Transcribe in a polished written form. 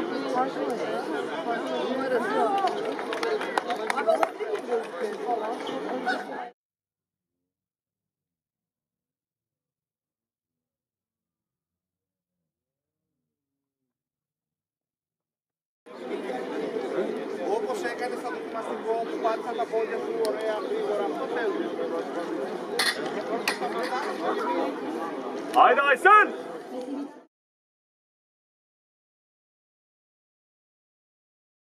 Numarası yok. Όπως έκανες στο δοκιμαστικό που πάτησαν τα πόδια σου ωραία γρήγορα, αυτό θέλουμε. Haydi Aysen!